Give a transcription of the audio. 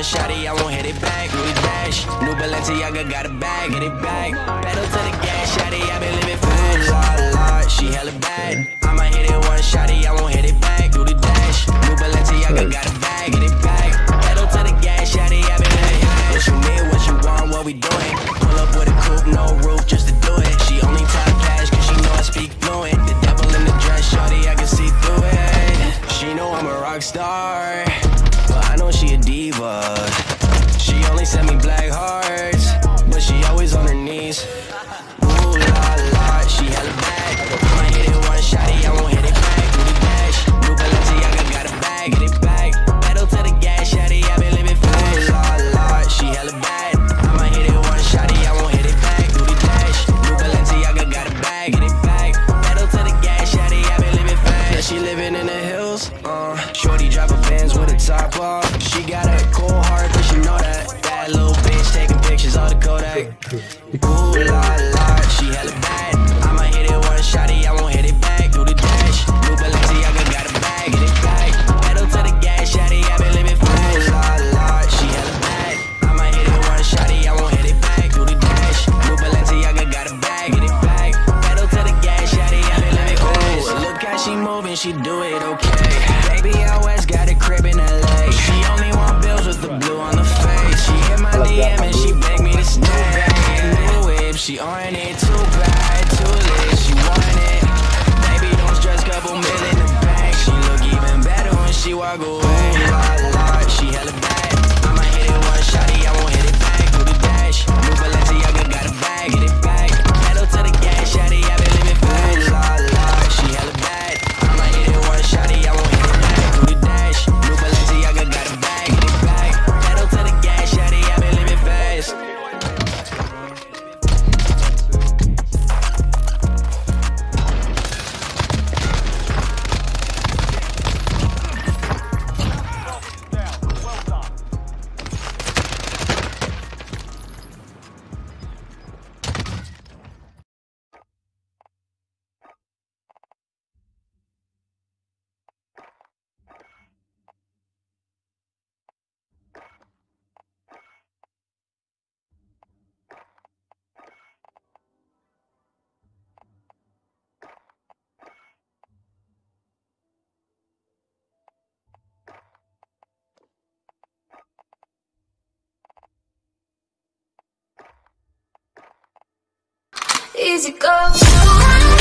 one shotty, I won't hit it back. Booty dash, new Balenciaga got a bag, get it back. Pedal to the gas, shotty, I been living fast. La, she hella bad. I might hit it one shotty, I won't hit it back. Booty dash, new Balenciaga got a bag, get it back. Pedal to the gas, shotty, I been living fast. What you need, what you want, what we doing? Pull up with a coupe, no roof, just to do it. She only talk cash, cause she know I speak fluent. The devil in the dress, shorty, I can see through it. She know I'm a rock star, but I know she a diva. She only sent me black hearts, but she always on her knees. Ooh la la, she hella bad. I might hit it one shotty, I won't hit it back. Booty dash, new Balenciaga got a bag, get it back. Pedal to the gas, shotty, I been living fast. Ooh la la, she hella bad. I might hit it one shotty, I won't hit it back. Booty dash, new Balenciaga got a bag, get it back. Pedal to the gas, shotty, I been living fast. Yeah, she living in the hills. Shorty drive a Benz with a top off. She got a cold heart, but she know that. That little bitch taking pictures of the Kodak. Ooh la la, she hella bad. I might hit it one shotty, I won't hit it back. Do the dash, new Balenciaga got a bag, get it back. Pedal to the gas, shotty, I been living fast. Ooh la la, she hella bad. I might hit it one shotty, I won't hit it back. Do the dash, new Balenciaga got a bag, get it back. Pedal to the gas, shotty, I been living fast. Look how she moving, she do it okay. Baby out west got a crib in LA. She only want bills with the blue on the face. She hit my DM and she begged me to stay. New whip, she on it too bad, too lit, she want it. Baby don't stress, couple mil in the bank. She look even better when she walk away. La la, she hella bad. I might hit it one shotty, I won't hit it back. Do the dash, new Balenciaga got a bag, get it back. Pedal to the gas, shotty, I been living fast. La la, she hella bad. I might hit it one shotty, I won't hit it back. Do the dash, new Balenciaga got a bag, get it back. Pedal to the gas, shotty, I been living fast. Easy go.